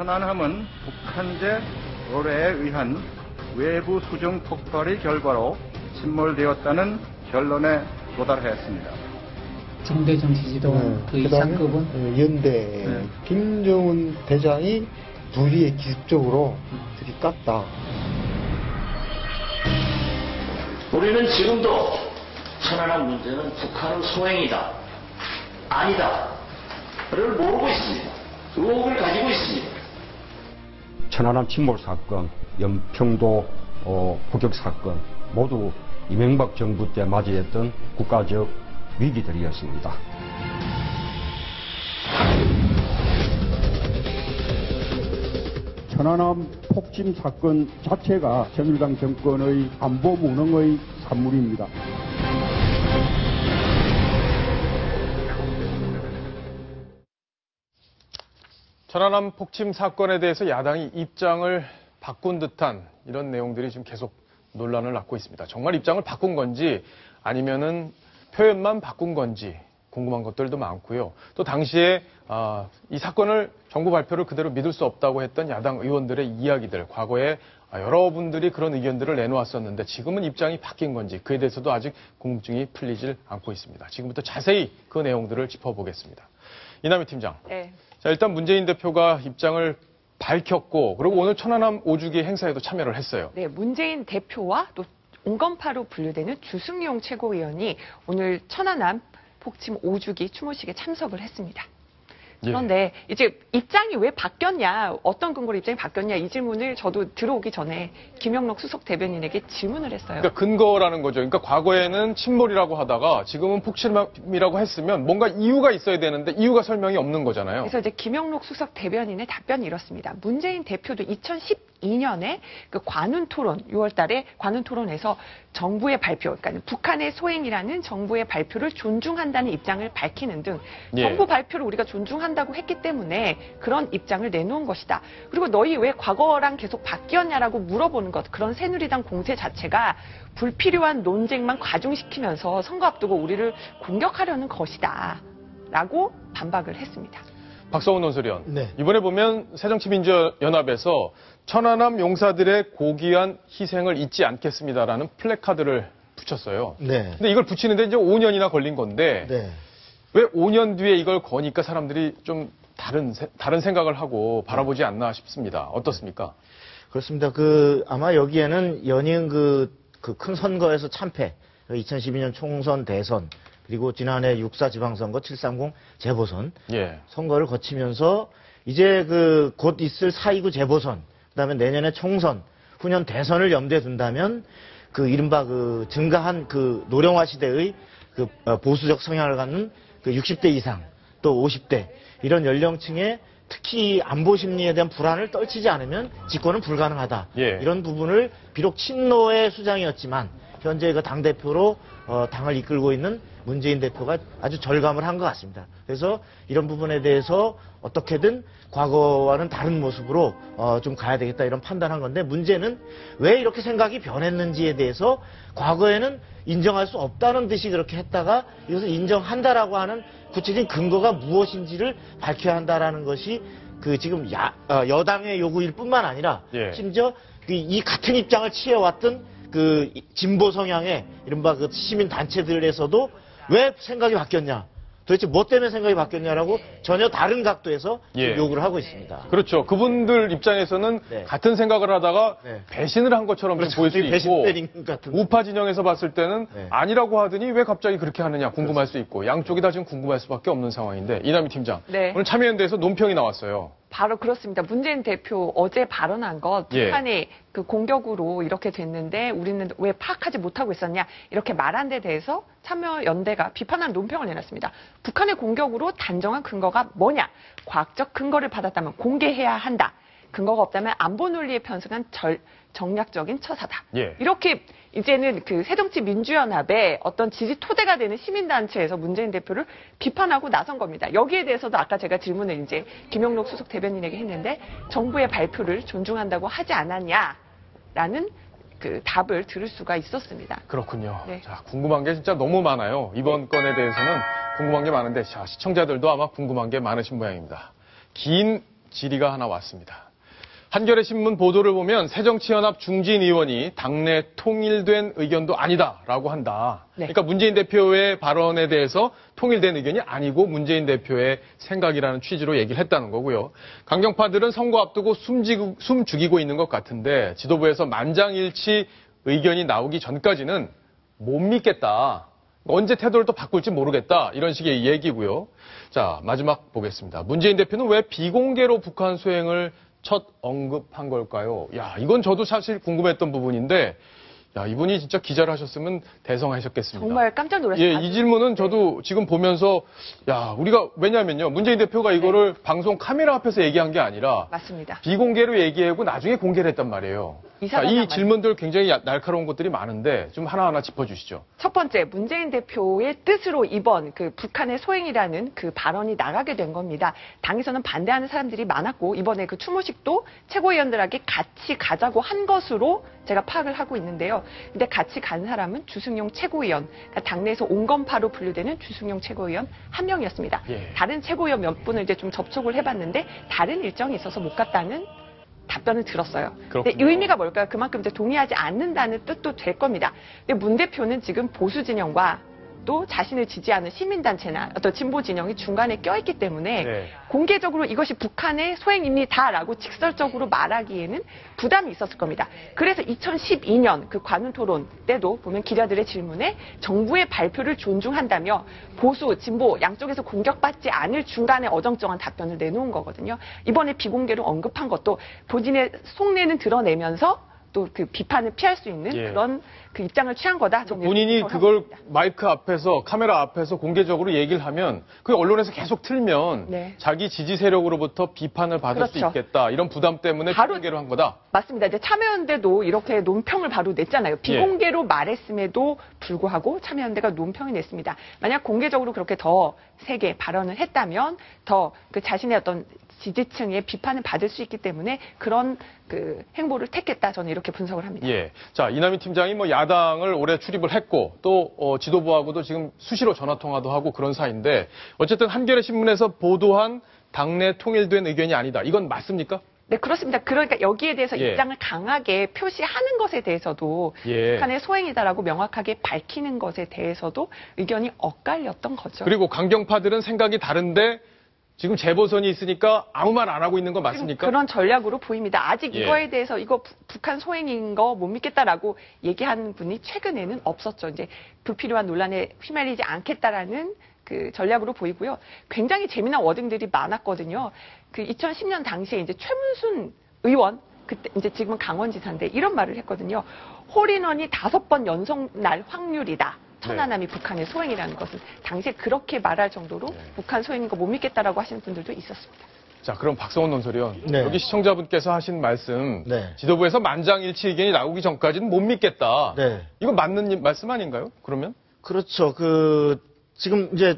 천안함은 북한제 어뢰에 의한 외부 수중 폭발의 결과로 침몰되었다는 결론에 도달하였습니다. 정대중 지지도원 그 이상급은 연대 김정은 대장이 둘이 기습적으로 들이깠다. 우리는 지금도 천안함 문제는 북한의 소행이다, 아니다를 모르고 있습니다. 의혹을 가지고 있습니다. 천안함 침몰 사건, 연평도 포격 사건 모두 이명박 정부 때 맞이했던 국가적 위기들이었습니다. 천안함 폭침 사건 자체가 새누리당 정권의 안보 무능의 산물입니다. 천안함 폭침 사건에 대해서 야당이 입장을 바꾼 듯한 이런 내용들이 지금 계속 논란을 낳고 있습니다. 정말 입장을 바꾼 건지 아니면은 표현만 바꾼 건지 궁금한 것들도 많고요. 또 당시에 이 사건을 정부 발표를 그대로 믿을 수 없다고 했던 야당 의원들의 이야기들, 과거에 여러분들이 그런 의견들을 내놓았었는데 지금은 입장이 바뀐 건지 그에 대해서도 아직 궁금증이 풀리질 않고 있습니다. 지금부터 자세히 그 내용들을 짚어보겠습니다. 이남희 팀장. 네. 자, 일단 문재인 대표가 입장을 밝혔고 그리고 오늘 천안함 5주기 행사에도 참여를 했어요. 네, 문재인 대표와 또 온건파로 분류되는 주승용 최고위원이 오늘 천안함 폭침 5주기 추모식에 참석을 했습니다. 그런데 이제 입장이 왜 바뀌었냐, 어떤 근거로 입장이 바뀌었냐 이 질문을 저도 들어오기 전에 김영록 수석 대변인에게 질문을 했어요. 그러니까 근거라는 거죠. 그러니까 과거에는 침몰이라고 하다가 지금은 폭침이라고 했으면 뭔가 이유가 있어야 되는데 이유가 설명이 없는 거잖아요. 그래서 이제 김영록 수석 대변인의 답변이 이렇습니다. 문재인 대표도 2012년에 그 관훈 토론, 6월 달에 관훈 토론에서 정부의 발표, 그러니까 북한의 소행이라는 정부의 발표를 존중한다는 입장을 밝히는 등 정부 발표를 우리가 존중한다고 했기 때문에 그런 입장을 내놓은 것이다. 그리고 너희 왜 과거랑 계속 바뀌었냐라고 물어보는 것, 그런 새누리당 공세 자체가 불필요한 논쟁만 과중시키면서 선거 앞두고 우리를 공격하려는 것이다. 라고 반박을 했습니다. 박성훈 논설위원. 네. 이번에 보면 새정치민주연합에서 천안함 용사들의 고귀한 희생을 잊지 않겠습니다라는 플래카드를 붙였어요. 네. 근데 이걸 붙이는데 이제 5년이나 걸린 건데 네. 왜 5년 뒤에 이걸 거니까 사람들이 좀 다른 생각을 하고 바라보지 않나 싶습니다. 어떻습니까? 그렇습니다. 아마 여기에는 연이은 큰 선거에서 참패, 2012년 총선 대선, 그리고 지난해 6.4 지방선거, 7.30 재보선, 선거를 거치면서 이제 곧 있을 4.29 재보선, 그 다음에 내년에 총선, 후년 대선을 염두에 둔다면 이른바 증가한 노령화 시대의 보수적 성향을 갖는 60대 이상, 또 50대, 이런 연령층에 특히 안보 심리에 대한 불안을 떨치지 않으면 집권은 불가능하다. 이런 부분을 비록 친노의 수장이었지만 현재 당대표로 당을 이끌고 있는 문재인 대표가 아주 절감을 한 것 같습니다. 그래서 이런 부분에 대해서 어떻게든 과거와는 다른 모습으로 좀 가야 되겠다 이런 판단한 건데, 문제는 왜 이렇게 생각이 변했는지에 대해서 과거에는 인정할 수 없다는 듯이 그렇게 했다가 이것을 인정한다라고 하는 구체적인 근거가 무엇인지를 밝혀야 한다라는 것이 지금 여당의 요구일 뿐만 아니라 심지어 이 같은 입장을 취해왔던 진보 성향의 이른바 시민 단체들에서도 왜 생각이 바뀌었냐, 도대체 뭐 때문에 생각이 바뀌었냐라고 전혀 다른 각도에서 요구를 하고 있습니다. 그렇죠. 그분들 입장에서는 같은 생각을 하다가 배신을 한 것처럼 좀 보일 수 있고, 우파 진영에서 봤을 때는 아니라고 하더니 왜 갑자기 그렇게 하느냐 궁금할 수 있고, 양쪽이 다 지금 궁금할 수밖에 없는 상황인데, 이남희 팀장, 오늘 참여연대에서 논평이 나왔어요. 바로 그렇습니다. 문재인 대표 어제 발언한 것, 북한의 공격으로 이렇게 됐는데 우리는 왜 파악하지 못하고 있었냐, 이렇게 말한 데 대해서 참여연대가 비판하는 논평을 내놨습니다. 북한의 공격으로 단정한 근거가 뭐냐, 과학적 근거를 받았다면 공개해야 한다. 근거가 없다면 안보 논리에 편승한 정략적인 처사다. 이렇게 이제는 새정치민주연합의 어떤 지지 토대가 되는 시민단체에서 문재인 대표를 비판하고 나선 겁니다. 여기에 대해서도 아까 제가 질문을 이제 김영록 수석 대변인에게 했는데, 정부의 발표를 존중한다고 하지 않았냐라는 답을 들을 수가 있었습니다. 그렇군요. 자, 궁금한 게 진짜 너무 많아요. 이번 건에 대해서는 궁금한 게 많은데, 자, 시청자들도 아마 궁금한 게 많으신 모양입니다. 긴 질의가 하나 왔습니다. 한겨레 신문 보도를 보면 새정치연합 중진 의원이 당내 통일된 의견도 아니다라고 한다. 네. 그러니까 문재인 대표의 발언에 대해서 통일된 의견이 아니고 문재인 대표의 생각이라는 취지로 얘기를 했다는 거고요. 강경파들은 선거 앞두고 숨 죽이고 있는 것 같은데 지도부에서 만장일치 의견이 나오기 전까지는 못 믿겠다. 언제 태도를 또 바꿀지 모르겠다. 이런 식의 얘기고요. 자, 마지막 보겠습니다. 문재인 대표는 왜 비공개로 북한 수행을 첫 언급한 걸까요? 야, 이건 저도 사실 궁금했던 부분인데, 야, 이분이 진짜 기자를 하셨으면 대성하셨겠습니다. 정말 깜짝 놀랐습니다. 예, 이 질문은 저도 지금 보면서, 야, 우리가, 왜냐면요. 문재인 대표가 이거를 방송 카메라 앞에서 얘기한 게 아니라, 맞습니다. 비공개로 얘기하고 나중에 공개를 했단 말이에요. 자, 이 질문들 굉장히 날카로운 것들이 많은데, 좀 하나하나 짚어주시죠. 첫 번째, 문재인 대표의 뜻으로 이번 그 북한의 소행이라는 그 발언이 나가게 된 겁니다. 당에서는 반대하는 사람들이 많았고, 이번에 그 추모식도 최고위원들에게 같이 가자고 한 것으로 제가 파악을 하고 있는데요. 근데 같이 간 사람은 주승용 최고위원, 그러니까 당내에서 온건파로 분류되는 주승용 최고위원 한 명이었습니다. 예. 다른 최고위원 몇 분을 이제 좀 접촉을 해봤는데, 다른 일정이 있어서 못 갔다는 답변을 들었어요. 근데 그렇군요. 의미가 뭘까요? 그만큼 이제 동의하지 않는다는 뜻도 될 겁니다. 근데 문 대표는 지금 보수 진영과 또 자신을 지지하는 시민단체나 어떤 진보 진영이 중간에 껴있기 때문에 네. 공개적으로 이것이 북한의 소행입니다라고 직설적으로 말하기에는 부담이 있었을 겁니다. 그래서 2012년 그 관훈 토론 때도 보면 기자들의 질문에 정부의 발표를 존중한다며 보수, 진보 양쪽에서 공격받지 않을 중간에 어정쩡한 답변을 내놓은 거거든요. 이번에 비공개로 언급한 것도 본인의 속내는 드러내면서 또 그 비판을 피할 수 있는 예. 그런 그 입장을 취한 거다. 저는 본인이 이렇게 그걸 생각합니다. 마이크 앞에서, 카메라 앞에서 공개적으로 얘기를 하면, 그 언론에서 계속 틀면, 네. 자기 지지 세력으로부터 비판을 받을 수 그렇죠. 있겠다. 이런 부담 때문에 바로 비공개로 한 거다. 맞습니다. 이제 참여연대도 이렇게 논평을 바로 냈잖아요. 비공개로 말했음에도 불구하고 참여연대가 논평을 냈습니다. 만약 공개적으로 그렇게 더 세게 발언을 했다면 더 그 자신의 어떤 지지층의 비판을 받을 수 있기 때문에 그런 그 행보를 택했다. 저는 이렇게 분석을 합니다. 예. 자, 이남희 팀장이 뭐 야당을 올해 출입을 했고 또 지도부하고도 지금 수시로 전화 통화도 하고 그런 사이인데 어쨌든 한겨레 신문에서 보도한 당내 통일된 의견이 아니다. 이건 맞습니까? 네, 그렇습니다. 그러니까 여기에 대해서 예. 입장을 강하게 표시하는 것에 대해서도 예. 북한의 소행이다라고 명확하게 밝히는 것에 대해서도 의견이 엇갈렸던 거죠. 그리고 강경파들은 생각이 다른데 지금 재보선이 있으니까 아무 말 안 하고 있는 거 맞습니까? 그런 전략으로 보입니다. 아직 예. 이거에 대해서 이거 북한 소행인 거 못 믿겠다라고 얘기한 분이 최근에는 없었죠. 이제 불필요한 논란에 휘말리지 않겠다라는 그 전략으로 보이고요. 굉장히 재미난 워딩들이 많았거든요. 그 2010년 당시에 이제 최문순 의원, 그때 이제 지금은 강원지사인데 이런 말을 했거든요. 홀인원이 5번 연속 날 확률이다. 천안함이 북한의 소행이라는 것은 당시에 그렇게 말할 정도로 북한 소행인 거 못 믿겠다라고 하시는 분들도 있었습니다. 자, 그럼 박성원 논설위원, 네. 여기 시청자분께서 하신 말씀, 네. 지도부에서 만장일치 의견이 나오기 전까지는 못 믿겠다. 네. 이거 맞는 말씀 아닌가요? 그러면? 그렇죠. 지금 이제,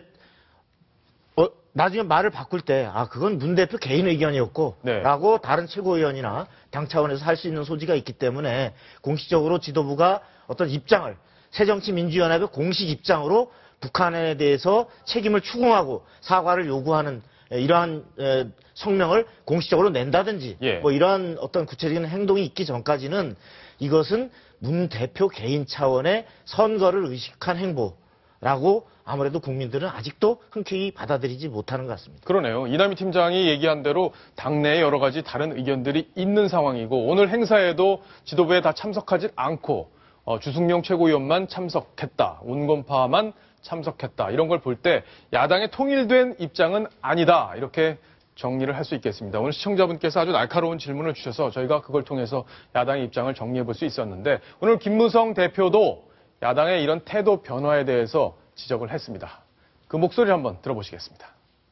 나중에 말을 바꿀 때, 그건 문 대표 개인 의견이었고, 네. 라고 다른 최고위원이나 당 차원에서 할 수 있는 소지가 있기 때문에, 공식적으로 지도부가 어떤 입장을, 새정치민주연합의 공식 입장으로 북한에 대해서 책임을 추궁하고 사과를 요구하는 이러한 성명을 공식적으로 낸다든지, 예. 뭐 이러한 어떤 구체적인 행동이 있기 전까지는 이것은 문 대표 개인 차원의 선거를 의식한 행보라고 아무래도 국민들은 아직도 흔쾌히 받아들이지 못하는 것 같습니다. 그러네요. 이남희 팀장이 얘기한 대로 당내에 여러 가지 다른 의견들이 있는 상황이고 오늘 행사에도 지도부에 다 참석하지 않고 주승용 최고위원만 참석했다. 온건파만 참석했다. 이런 걸 볼 때 야당의 통일된 입장은 아니다. 이렇게 정리를 할 수 있겠습니다. 오늘 시청자분께서 아주 날카로운 질문을 주셔서 저희가 그걸 통해서 야당의 입장을 정리해 볼 수 있었는데 오늘 김무성 대표도 야당의 이런 태도 변화에 대해서 지적을 했습니다. 그 목소리를 한번 들어보시겠습니다.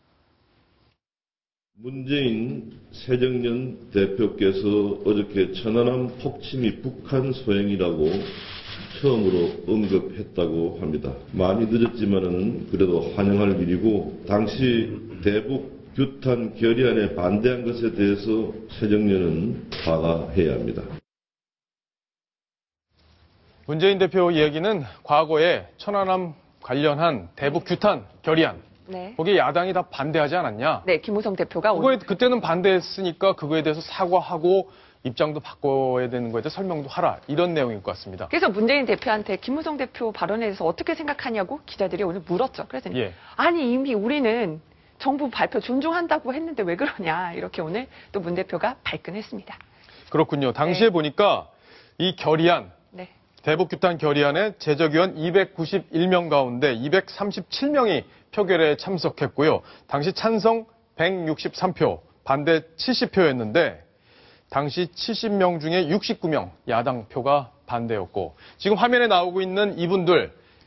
문재인 새정년 대표께서 어저께 천안함 폭침이 북한 소행이라고 처음으로 언급했다고 합니다. 많이 늦었지만은 그래도 환영할 일이고 당시 대북 규탄 결의안에 반대한 것에 대해서 새정년은 사과해야 합니다. 문재인 대표 이야기는 과거에 천안함 관련한 대북 규탄 결의안 네. 거기에 야당이 다 반대하지 않았냐? 네, 김무성 대표가 그때는 반대했으니까 그거에 대해서 사과하고 입장도 바꿔야 되는 거에 대해서 설명도 하라. 이런 내용일 것 같습니다. 그래서 문재인 대표한테 김무성 대표 발언에 대해서 어떻게 생각하냐고 기자들이 오늘 물었죠. 그랬더니 예. 아니 이미 우리는 정부 발표 존중한다고 했는데 왜 그러냐. 이렇게 오늘 또 문 대표가 발끈했습니다. 그렇군요. 당시에 네. 보니까 이 결의안, 네. 대북규탄 결의안에 제적위원 291명 가운데 237명이 표결에 참석했고요. 당시 찬성 163표, 반대 70표였는데 당시 70명 중에 69명 야당 표가 반대였고 지금 화면에 나오고 있는 이분들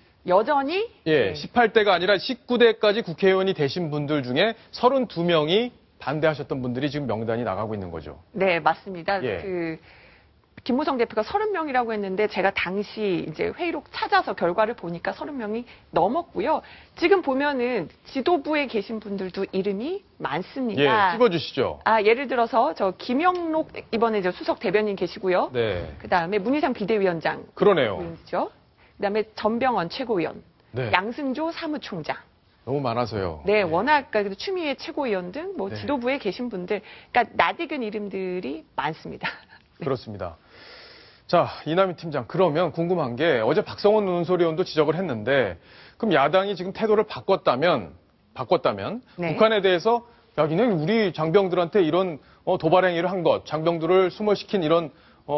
여전히 18대가 아니라 19대까지 국회의원이 되신 분들 중에 32명이 반대하셨던 분들이 지금 명단이 나가고 있는 거죠. 네, 맞습니다. 예. 김무성 대표가 30명이라고 했는데 제가 당시 이제 회의록 찾아서 결과를 보니까 30명이 넘었고요. 지금 보면은 지도부에 계신 분들도 이름이 많습니다. 예, 찝어주시죠. 예를 들어서 저 김영록 이번에 저 수석 대변인 계시고요. 네. 그다음에 문희상 비대위원장. 그러네요. 보이시죠? 그다음에 전병헌 최고위원. 네. 양승조 사무총장. 너무 많아서요. 네, 워낙 추미애 최고위원 등 뭐 네. 지도부에 계신 분들, 그러니까 낯익은 이름들이 많습니다. 네. 그렇습니다. 자, 이남희 팀장, 그러면 궁금한 게 어제 박성원 논설위원도 지적을 했는데 그럼 야당이 지금 태도를 바꿨다면 네. 북한에 대해서 야기는 우리 장병들한테 이런 도발행위를 한 것, 장병들을 수몰시킨 이런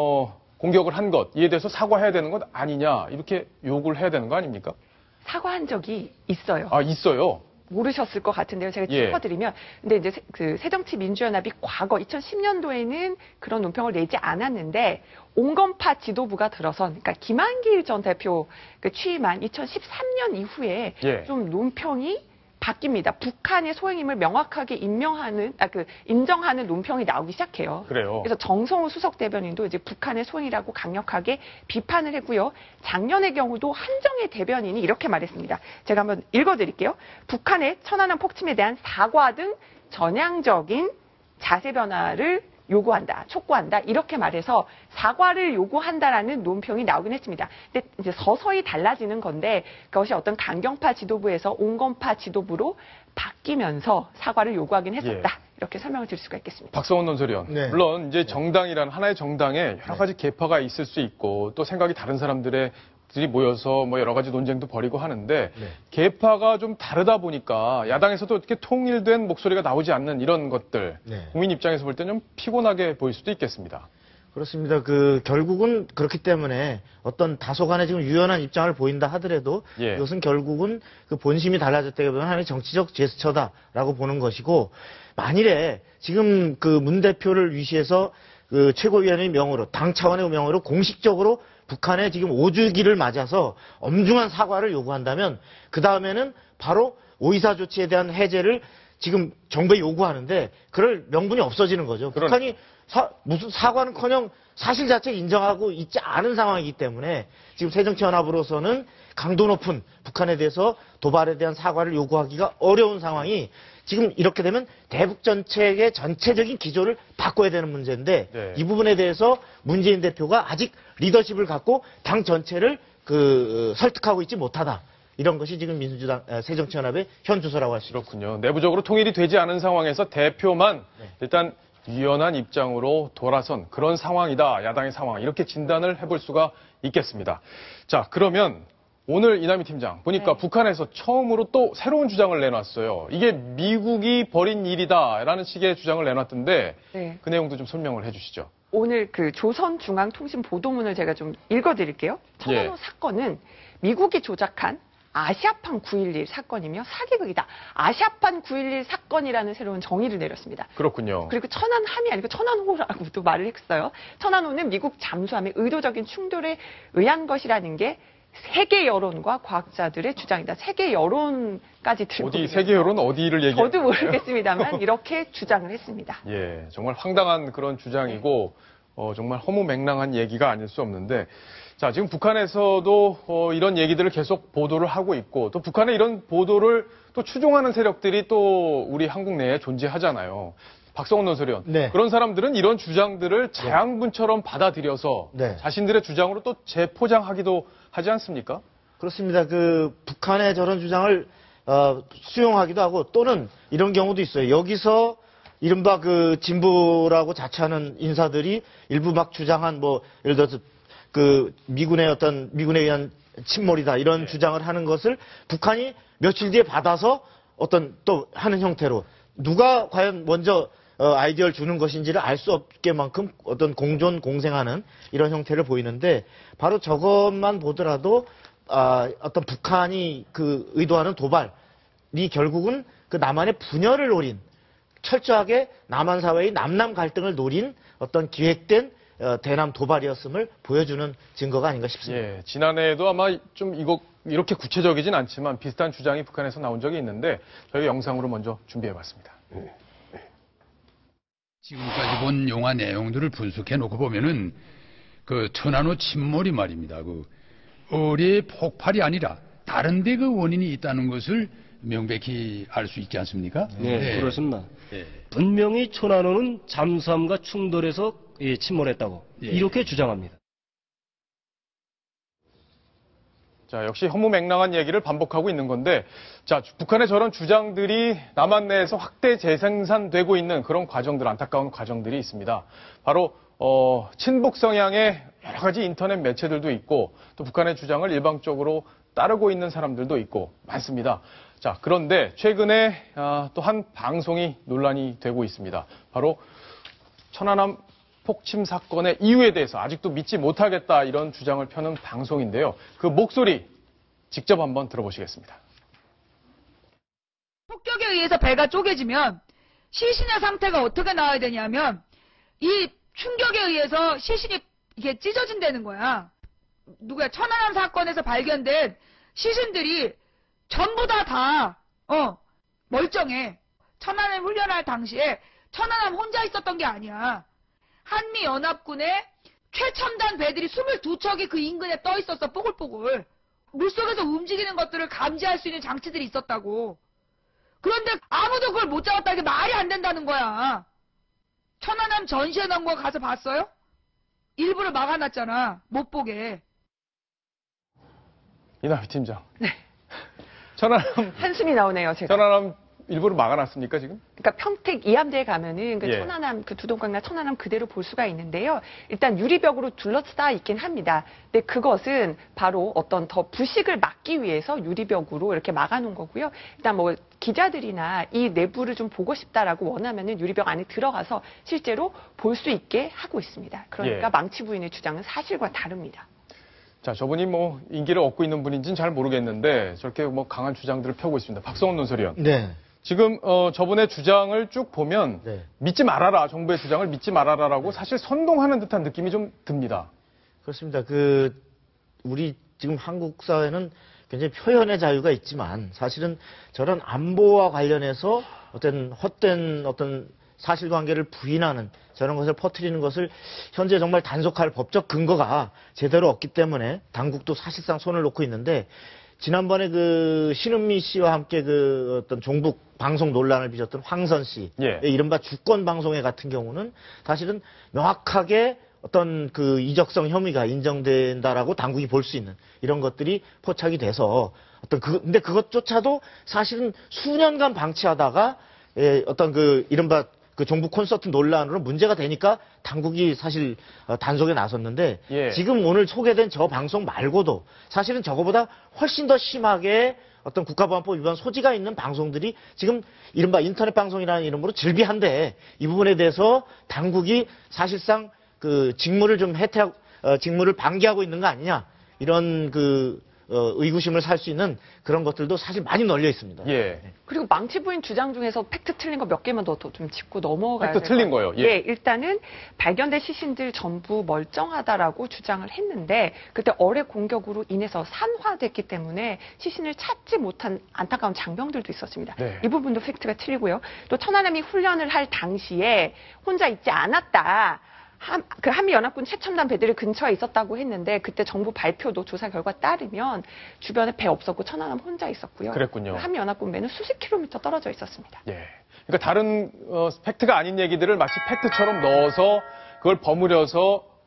공격을 한 것, 이에 대해서 사과해야 되는 것 아니냐 이렇게 요구를 해야 되는 거 아닙니까? 사과한 적이 있어요. 아, 있어요? 모르셨을 것 같은데요. 제가 예. 짚어드리면. 근데 이제 그 새정치민주연합이 과거 2010년도에는 그런 논평을 내지 않았는데 온건파 지도부가 들어선, 그러니까 김한길 전 대표 취임한 2013년 이후에 예. 좀 논평이 바뀝니다. 북한의 소행임을 명확하게 인정하는 논평이 나오기 시작해요. 그래요. 그래서 정성호 수석 대변인도 이제 북한의 소행이라고 강력하게 비판을 했고요. 작년의 경우도 한정혜 대변인이 이렇게 말했습니다. 제가 한번 읽어드릴게요. 북한의 천안함 폭침에 대한 사과 등 전향적인 자세 변화를 요구한다, 촉구한다 이렇게 말해서 사과를 요구한다라는 논평이 나오긴 했습니다. 근데 이제 서서히 달라지는 건데 그것이 어떤 강경파 지도부에서 온건파 지도부로 바뀌면서 사과를 요구하긴 했었다. 이렇게 설명을 드릴 수가 있겠습니다. 박성원 논설위원. 네. 물론 이제 정당이란 하나의 정당에 여러 가지 계파가 있을 수 있고 또 생각이 다른 사람들이 모여서 뭐 여러 가지 논쟁도 벌이고 하는데 계파가 좀 다르다 보니까 야당에서도 이렇게 통일된 목소리가 나오지 않는 이런 것들 국민 입장에서 볼 때는 좀 피곤하게 보일 수도 있겠습니다. 그렇습니다. 결국은 그렇기 때문에 어떤 다소간의 지금 유연한 입장을 보인다 하더라도 이것은 결국은 그 본심이 달라졌다기보다는 하나의 정치적 제스처다라고 보는 것이고 만일에 지금 문 대표를 위시해서 최고위원의 명으로 당 차원의 명으로 공식적으로 북한의 지금 5주기를 맞아서 엄중한 사과를 요구한다면 그 다음에는 바로 5.24 조치에 대한 해제를 지금 정부에 요구하는데 그럴 명분이 없어지는 거죠. 북한이 무슨 사과는커녕 사실 자체를 인정하고 있지 않은 상황이기 때문에 지금 새정치연합으로서는 강도 높은 북한에 대해서 도발에 대한 사과를 요구하기가 어려운 상황이 지금 이렇게 되면 대북 정책의 전체적인 기조를 바꿔야 되는 문제인데 이 부분에 대해서 문재인 대표가 아직 리더십을 갖고 당 전체를 설득하고 있지 못하다. 이런 것이 지금 민주당 새정치연합의 현 주소라고 할 수 있습니다. 그렇군요. 내부적으로 통일이 되지 않은 상황에서 대표만 일단 유연한 입장으로 돌아선 그런 상황이다. 야당의 상황. 이렇게 진단을 해볼 수가 있겠습니다. 자, 그러면 오늘 이남희 팀장 보니까 북한에서 처음으로 또 새로운 주장을 내놨어요. 이게 미국이 벌인 일이다라는 식의 주장을 내놨던데 그 내용도 좀 설명을 해주시죠. 오늘 조선중앙통신 보도문을 제가 좀 읽어드릴게요. 천안호 사건은 미국이 조작한 아시아판 9.11 사건이며 사기극이다. 아시아판 9.11 사건이라는 새로운 정의를 내렸습니다. 그렇군요. 그리고 천안함이 아니고 천안호라고도 말을 했어요. 천안호는 미국 잠수함의 의도적인 충돌에 의한 것이라는 게 세계 여론과 과학자들의 주장이다. 세계 여론까지 들고 세계 여론 어디를 얘기해요? 저도 모르겠습니다만 이렇게 주장을 했습니다. 예, 정말 황당한 그런 주장이고 정말 허무맹랑한 얘기가 아닐 수 없는데 자, 지금 북한에서도 이런 얘기들을 계속 보도를 하고 있고 또 북한의 이런 보도를 또 추종하는 세력들이 또 우리 한국 내에 존재하잖아요. 박성원 논설위원. 그런 사람들은 이런 주장들을 자양분처럼 받아들여서 자신들의 주장으로 또 재포장하기도 하지 않습니까? 그렇습니다. 북한의 저런 주장을 수용하기도 하고 또는 이런 경우도 있어요. 여기서 이른바 그 진보라고 자처하는 인사들이 일부 막 주장한 뭐 예를 들어서 그 미군에 의한 침몰이다 이런 주장을 하는 것을 북한이 며칠 뒤에 받아서 어떤 또 하는 형태로 누가 과연 먼저 아이디어를 주는 것인지를 알 수 없게 만큼 어떤 공존 공생하는 이런 형태를 보이는데 바로 저것만 보더라도 어떤 북한이 그 의도하는 도발이 결국은 그 남한의 분열을 노린 철저하게 남한 사회의 남남 갈등을 노린 어떤 기획된 대남 도발이었음을 보여주는 증거가 아닌가 싶습니다. 예, 지난해에도 아마 좀 이렇게 구체적이진 않지만 비슷한 주장이 북한에서 나온 적이 있는데 저희가 영상으로 먼저 준비해봤습니다. 지금까지 본 영화 내용들을 분석해 놓고 보면은 그 천안호 침몰이 말입니다. 그 어뢰의 폭발이 아니라 다른 데 그 원인이 있다는 것을 명백히 알 수 있지 않습니까? 네, 그렇습니다. 분명히 천안호는 잠수함과 충돌해서 침몰했다고 이렇게 주장합니다. 자, 역시 허무맹랑한 얘기를 반복하고 있는 건데, 자, 북한의 저런 주장들이 남한 내에서 확대 재생산되고 있는 그런 과정들, 안타까운 과정들이 있습니다. 바로 친북 성향의 여러 가지 인터넷 매체들도 있고, 또 북한의 주장을 일방적으로 따르고 있는 사람들도 있고 많습니다. 자, 그런데 최근에 또 한 방송이 논란이 되고 있습니다. 바로 천안함 폭침 사건의 이유에 대해서 아직도 믿지 못하겠다 이런 주장을 펴는 방송인데요. 그 목소리 직접 한번 들어보시겠습니다. 폭격에 의해서 배가 쪼개지면 시신의 상태가 어떻게 나와야 되냐면 이 충격에 의해서 시신이 이게 찢어진다는 거야. 천안함 사건에서 발견된 시신들이 전부 다 멀쩡해. 천안함 훈련할 당시에 천안함 혼자 있었던 게 아니야. 한미연합군의 최첨단 배들이 22척이 그 인근에 떠 있었어, 뽀글뽀글. 물속에서 움직이는 것들을 감지할 수 있는 장치들이 있었다고. 그런데 아무도 그걸 못 잡았다는 게 말이 안 된다는 거야. 천안함 전시회 나온 거 가서 봤어요? 일부러 막아놨잖아, 못 보게. 이나희 팀장. 네. 천안함. 한숨이 나오네요, 제가. 천안함 일부러 막아놨습니까, 지금? 그러니까 평택 이함대에 가면은 그 예. 천안함, 그 두동강과 천안함 그대로 볼 수가 있는데요. 일단 유리벽으로 둘러싸 있긴 합니다. 근데 그것은 바로 어떤 더 부식을 막기 위해서 유리벽으로 이렇게 막아놓은 거고요. 일단 뭐 기자들이나 이 내부를 좀 보고 싶다라고 원하면은 유리벽 안에 들어가서 실제로 볼 수 있게 하고 있습니다. 그러니까 예. 망치 부인의 주장은 사실과 다릅니다. 자, 저분이 뭐 인기를 얻고 있는 분인지는 잘 모르겠는데 저렇게 뭐 강한 주장들을 펴고 있습니다. 박성훈 논설위원. 네. 지금 저분의 주장을 쭉 보면 네. 믿지 말아라, 정부의 주장을 믿지 말아라라고 사실 선동하는 듯한 느낌이 좀 듭니다. 그렇습니다. 우리 지금 한국 사회는 굉장히 표현의 자유가 있지만 사실은 저런 안보와 관련해서 어떤 헛된 어떤 사실관계를 부인하는 저런 것을 퍼뜨리는 것을 현재 정말 단속할 법적 근거가 제대로 없기 때문에 당국도 사실상 손을 놓고 있는데 지난번에 그 신은미 씨와 함께 그 어떤 종북 방송 논란을 빚었던 황선 씨의 이른바 주권 방송회 같은 경우는 사실은 명확하게 어떤 그 이적성 혐의가 인정된다라고 당국이 볼 수 있는 이런 것들이 포착이 돼서 근데 그것조차도 사실은 수년간 방치하다가 어떤 그 이른바 그 종북 콘서트 논란으로 문제가 되니까 당국이 사실 단속에 나섰는데 지금 오늘 소개된 저 방송 말고도 사실은 저거보다 훨씬 더 심하게 어떤 국가보안법 위반 소지가 있는 방송들이 지금 이른바 인터넷 방송이라는 이름으로 즐비한데 이 부분에 대해서 당국이 사실상 그 직무를 직무를 방기하고 있는 거 아니냐 이런 의구심을 살 수 있는 그런 것들도 사실 많이 널려 있습니다. 예. 그리고 망치 부인 주장 중에서 팩트 틀린 거 몇 개만 더 좀 짚고 넘어가야 팩트 틀린 거요? 예. 네, 일단은 발견된 시신들 전부 멀쩡하다라고 주장을 했는데 그때 어뢰 공격으로 인해서 산화됐기 때문에 시신을 찾지 못한 안타까운 장병들도 있었습니다. 네. 이 부분도 팩트가 틀리고요. 또 천안함이 훈련을 할 당시에 혼자 있지 않았다. 한미연합군 최첨단 배들이 근처에 있었다고 했는데 그때 정부 발표도 조사 결과 따르면 주변에 배 없었고 천안함 혼자 있었고요. 그랬군요. 한미연합군 배는 수십 킬로미터 떨어져 있었습니다. 예. 그러니까 다른 팩트가 아닌 얘기들을 마치 팩트처럼 넣어서 그걸 버무려서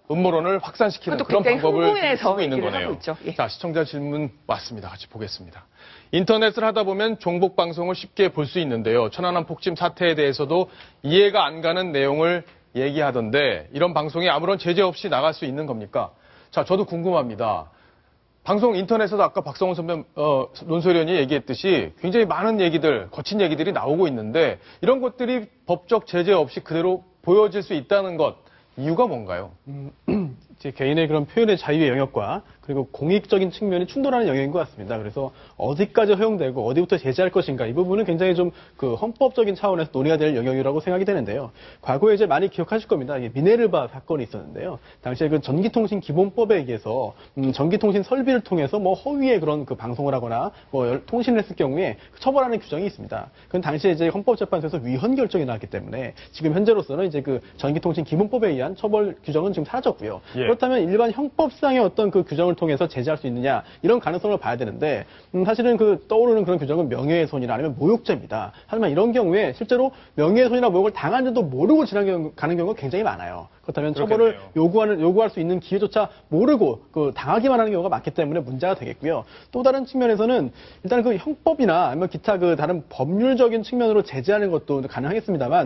음모론을 확산시키는 그런 방법을 쓰고 있는 거네요. 예. 자, 시청자 질문 왔습니다. 같이 보겠습니다. 인터넷을 하다 보면 종북 방송을 쉽게 볼 수 있는데요. 천안함 폭침 사태에 대해서도 이해가 안 가는 내용을 얘기하던데 이런 방송이 아무런 제재 없이 나갈 수 있는 겁니까? 자, 저도 궁금합니다. 방송 인터넷에서 아까 박성훈 선배 논설위원이 얘기했듯이 굉장히 많은 얘기들, 거친 얘기들이 나오고 있는데 이런 것들이 법적 제재 없이 그대로 보여질 수 있다는 것 이유가 뭔가요? 이제 개인의 그런 표현의 자유의 영역과 그리고 공익적인 측면이 충돌하는 영역인 것 같습니다. 그래서 어디까지 허용되고 어디부터 제재할 것인가 이 부분은 굉장히 좀 그 헌법적인 차원에서 논의가 될 영역이라고 생각이 되는데요. 과거에 이제 많이 기억하실 겁니다. 미네르바 사건이 있었는데요. 당시에 그 전기통신기본법에 의해서 전기통신 설비를 통해서 뭐 허위의 그런 그 방송을 하거나 뭐 통신을 했을 경우에 처벌하는 규정이 있습니다. 그건 당시에 이제 헌법재판소에서 위헌 결정이 나왔기 때문에 지금 현재로서는 이제 그 전기통신기본법에 의한 처벌 규정은 지금 사라졌고요. 예. 그렇다면 일반 형법상의 어떤 그 규정을 통해서 제재할 수 있느냐 이런 가능성을 봐야 되는데 사실은 그 떠오르는 그런 규정은 명예훼손이나 아니면 모욕죄입니다. 하지만 이런 경우에 실제로 명예훼손이나 모욕을 당한 줄도 모르고 지나가는 경우가 굉장히 많아요. 그렇다면 처벌을 요구할 수 있는 기회조차 모르고 그 당하기만 하는 경우가 많기 때문에 문제가 되겠고요. 또 다른 측면에서는 일단 그 형법이나 아니면 기타 그 다른 법률적인 측면으로 제재하는 것도 가능하겠습니다만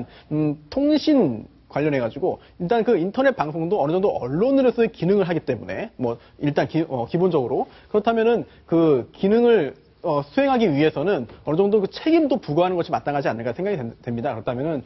통신 관련해가지고 일단 그 인터넷 방송도 어느 정도 언론으로서의 기능을 하기 때문에 뭐 일단 기본적으로 그렇다면은 그 기능을 수행하기 위해서는 어느 정도 그 책임도 부과하는 것이 마땅하지 않을까 생각이 됩니다. 그렇다면은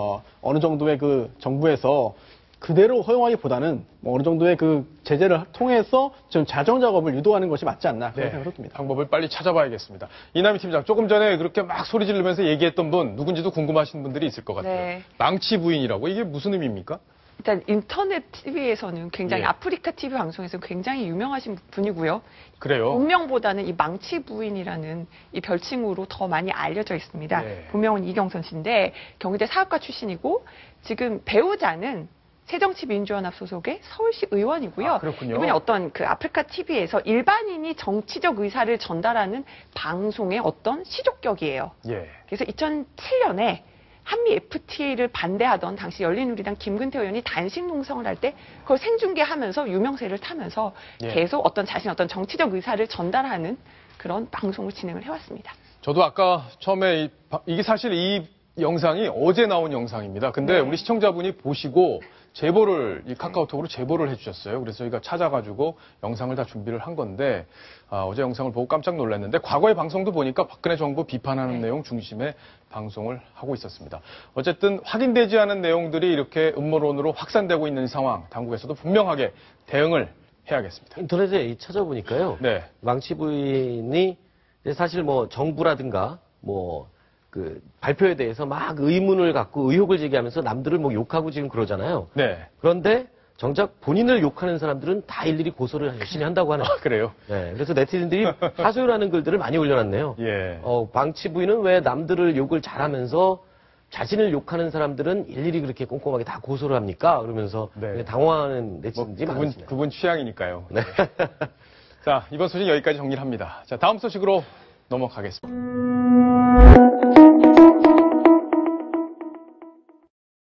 어느 정도의 그 정부에서 그대로 허용하기보다는 뭐 어느 정도의 그 제재를 통해서 좀 자정 작업을 유도하는 것이 맞지 않나 그런 생각이 듭니다. 방법을 빨리 찾아봐야겠습니다. 이남희 팀장, 조금 전에 그렇게 막 소리 지르면서 얘기했던 분 누군지도 궁금하신 분들이 있을 것 같아요. 네. 망치 부인이라고 이게 무슨 의미입니까? 일단 인터넷 TV에서는 굉장히 아프리카 TV 방송에서 굉장히 유명하신 분이고요. 그래요? 본명보다는 이 망치 부인이라는 이 별칭으로 더 많이 알려져 있습니다. 네. 본명은 이경선 씨인데 경희대 사학과 출신이고 지금 배우자는 새정치민주연합 소속의 서울시 의원이고요. 아, 그렇군요. 이분이 어떤 그 아프리카 TV에서 일반인이 정치적 의사를 전달하는 방송의 어떤 시족격이에요. 예. 그래서 2007년에 한미 FTA를 반대하던 당시 열린우리당 김근태 의원이 단식 농성을 할 때 그걸 생중계하면서 유명세를 타면서 계속 어떤 자신의 어떤 정치적 의사를 전달하는 그런 방송을 진행을 해왔습니다. 저도 아까 처음에 이게 사실 이 영상이 어제 나온 영상입니다. 근데 우리 시청자분이 보시고 제보를 이 카카오톡으로 제보를 해주셨어요. 그래서 저희가 찾아가지고 영상을 다 준비를 한 건데 어제 영상을 보고 깜짝 놀랐는데 과거의 방송도 보니까 박근혜 정부 비판하는 내용 중심의 방송을 하고 있었습니다. 어쨌든 확인되지 않은 내용들이 이렇게 음모론으로 확산되고 있는 상황, 당국에서도 분명하게 대응을 해야겠습니다. 인터넷에 찾아보니까요. 네. 망치 부인이 사실 뭐 정부라든가 뭐 그 발표에 대해서 막 의문을 갖고 의혹을 제기하면서 남들을 뭐 욕하고 지금 그러잖아요. 네. 그런데 정작 본인을 욕하는 사람들은 다 일일이 고소를 열심히 한다고 하네요. 그래요? 네. 그래서 네티즌들이 하소연하는 글들을 많이 올려놨네요. 예. 망치 부인은 왜 남들을 욕을 잘하면서 자신을 욕하는 사람들은 일일이 그렇게 꼼꼼하게 다 고소를 합니까? 그러면서 당황하는 네티즌들이 많습니다. 그분 취향이니까요. 네. 자, 이번 소식 여기까지 정리를 합니다. 자, 다음 소식으로 넘어가겠습니다.